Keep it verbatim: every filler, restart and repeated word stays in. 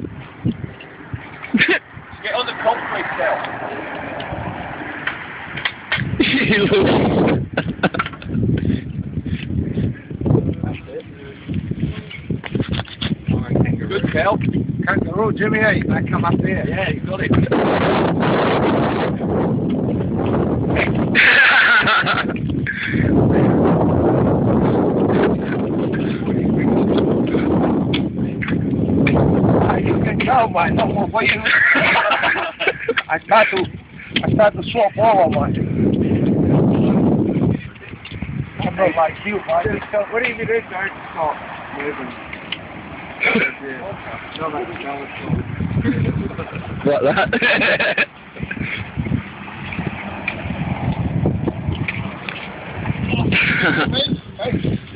Get on the concrete cell. Good Kel. Kangaroo, Jimmy, hey, I come up there. Yeah, you got it. You can tell by no more way. I start to, I start to swap all of mine. I'm not like you, but what do you do? Start to stop moving. What, that? Hey, hey.